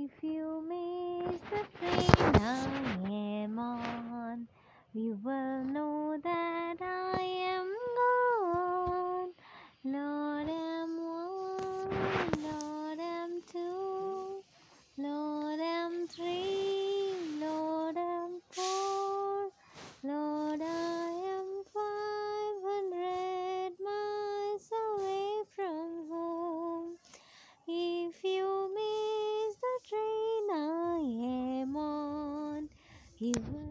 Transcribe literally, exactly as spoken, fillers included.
If you miss the train I am on, you will know that I am gone. Lord, I'm one, Lord, I'm two, Lord, I'm three, Lord, I'm four, Lord, I am five hundred miles away from home. If you miss the train I am on, you will